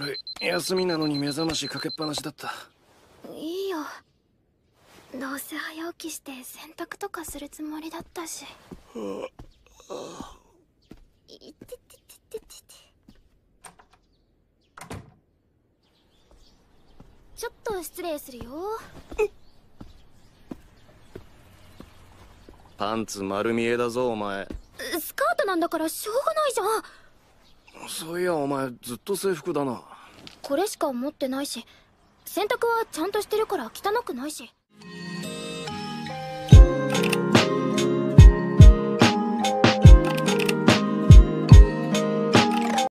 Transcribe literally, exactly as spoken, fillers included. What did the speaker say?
悪い。休みなのに目覚ましかけっぱなしだった。 いいよ。どうせ早起きして洗濯とかするつもりだったし。いてててててて。ちょっと失礼するよ。 パンツ丸見えだぞお前。 スカートなんだからしょうがないじゃん。 そういやお前ずっと制服だな。 これしか持ってないし、洗濯はちゃんとしてるから汚くないし。